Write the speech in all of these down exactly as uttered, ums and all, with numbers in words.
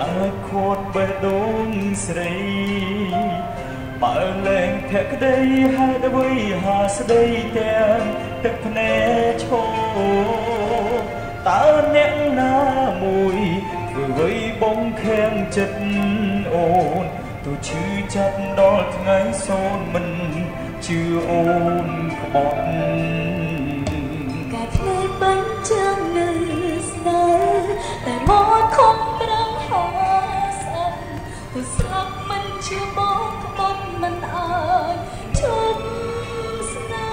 អាចខួតបេះដូងស្រីបើលែងភក្តីហេតុអ្វីហាស្ដីទាំងទឹកភ្នែកឈោតើអ្នកណាមួយធ្វើអ្វីបងខាំងចិត្តអូនទូឈឺចាប់ដល់ថ្ងៃសូនមិនជឿអូនក្បត់កាភ្នែកបញ្ចាំងនៅស្នេហ៍តែមកខំប្រឹងហោស្អប់ទៅស្លាប់មិនជឿបងក្បត់មិនអើយជប់ស្នេ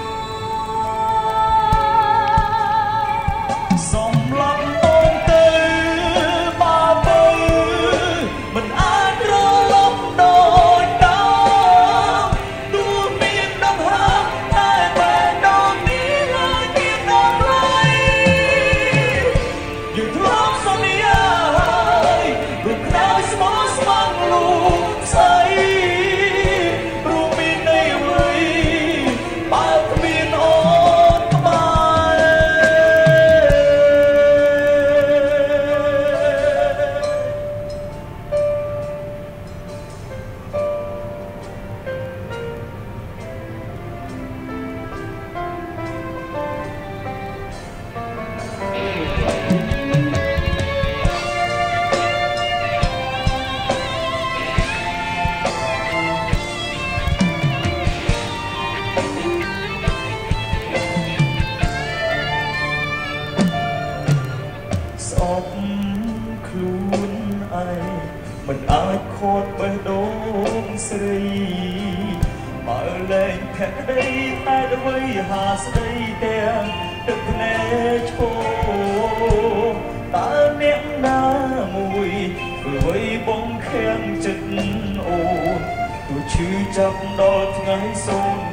ហ៍សម្លាប់បងទៅបើបើមិនអាចរលំដូចដើមទោះមានដង្ហើមតែបែរដងនេះឡើយមានដល់ไรយើងធ្លាប់សន្យាហើយរូបក្រោយស្មោះស្ម័គ្រលូកស្អីរួមមានន័យអ្វីបើគ្មានអូនក្បែរស្អប់ខ្លួនឯងមិនអាចខត់បេះដូងស្រីបើលែងភក្តីតែអ្វីហាស្ដីទាំងទឹកភ្នែកឈោតើអ្នកណាមួយធ្វើអ្វីបងខាំងចិត្តអូនទូឈឺចាប់ដល់ថ្ងៃសូន